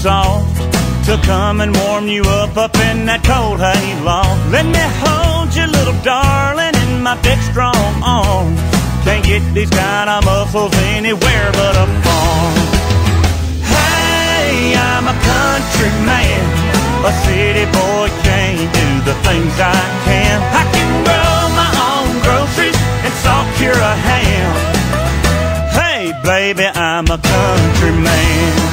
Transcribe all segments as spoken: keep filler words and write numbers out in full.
soft to come and warm you up up in that cold hay loft. Let me hold you, little darling, in my big strong arms. Can't get these kind of muscles anywhere but a farm. Hey, I'm a country man, a city boy can't do the things I can. I can grow my own groceries and salt cure a ham. Hey, baby, I'm a country man.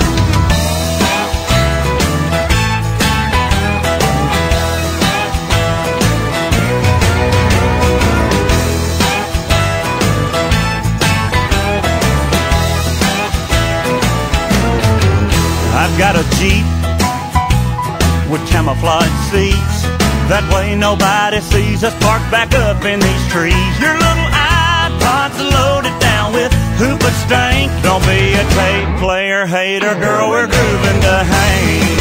I've got a Jeep with camouflage seats. That way nobody sees us parked back up in these trees. Your little iPod's loaded down with hoop and stank. Don't be a tape player, hater, girl, we're grooving to hang.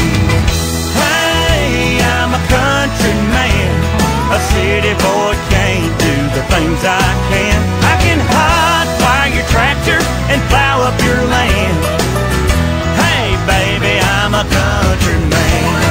Hey, I'm a country man, a city boy can't do the things I can. I can hotwire your tractor and plow up your land. Baby, I'm a country man.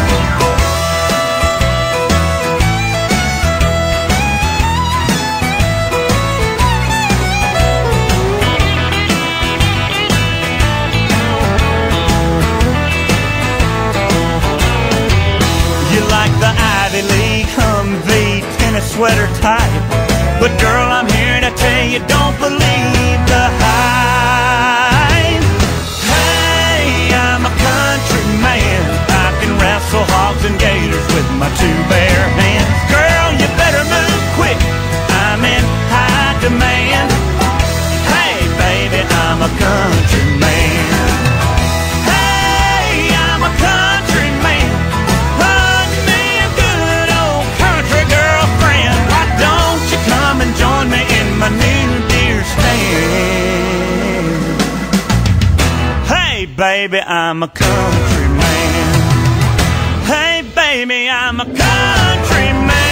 You like the Ivy League Humvee tennis sweater type, but girl, I'm here to tell you, don't believe the hype. I can wrestle hogs and gators with my two bare hands. Girl, you better move quick, I'm in high demand. Hey, baby, I'm a country man. Hey, I'm a country man. Hunt me a good old country girlfriend. Why don't you come and join me in my new deer stand? Hey, baby, I'm a country man. Hey, baby, I'm a country man.